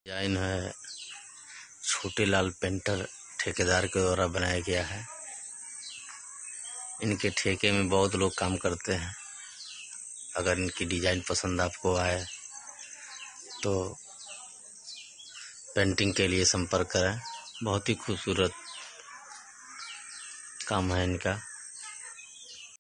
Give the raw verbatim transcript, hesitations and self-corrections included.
Design है छोटे लाल painter ठेकेदार के द्वारा बनाया गया है। इनके ठेके में बहुत लोग काम करते हैं। अगर इनकी डिजाइन पसंद आपको आए तो पेंटिंग के लिए संपर्क करें। बहुत ही खूबसूरत काम है इनका।